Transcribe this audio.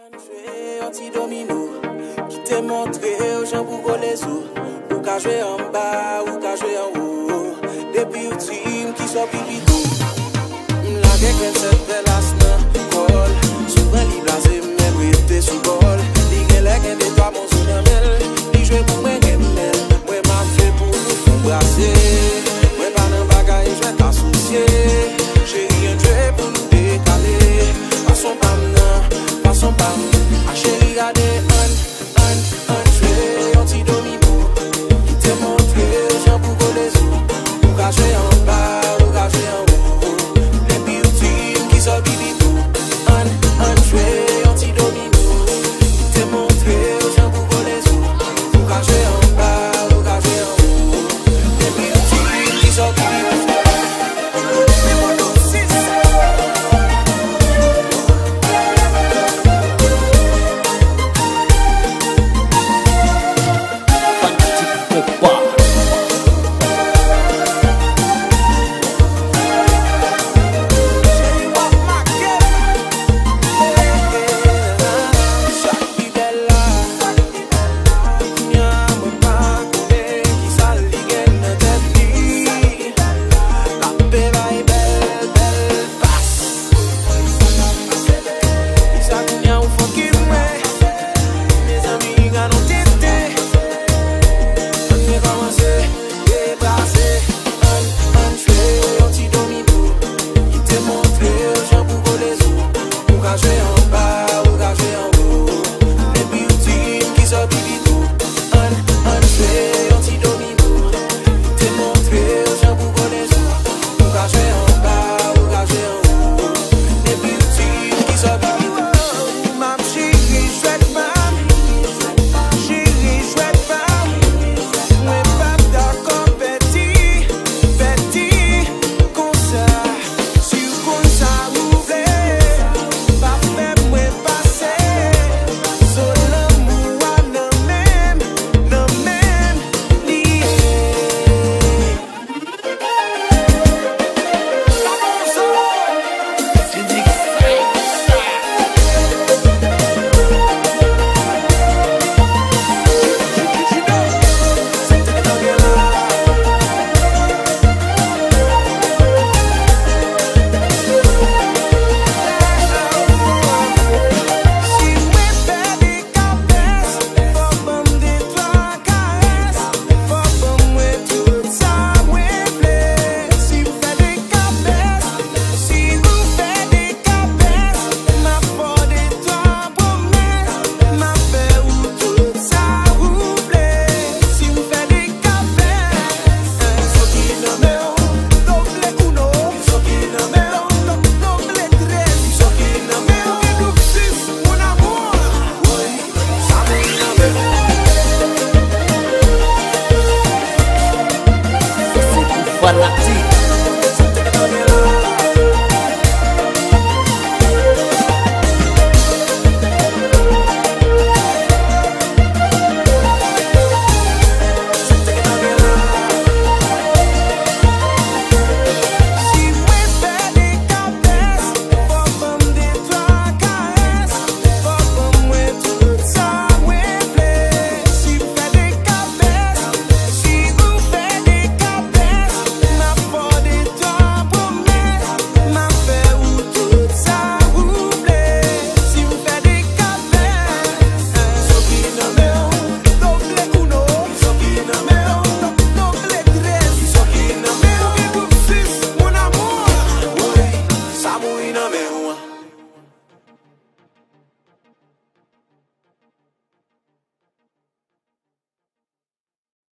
Anti-domino, qui te montre aux gens pour coller sous. Ou qu'à jouer en bas, ou qu'à jouer en haut. Depuis le team qui soit pipito. La gueule cette belle asna, col. Souvent li blasé, même rete sous bol. Li gen lè gen de toi mon sou nan bel. Li joué pour moi gen mel. Moi m'a fait pour nous embrasser. Moi pas nan bagay, je vais t'associer. J'ai rien joué pour nous décaler. Passons pas maintenant, passons pas maintenant.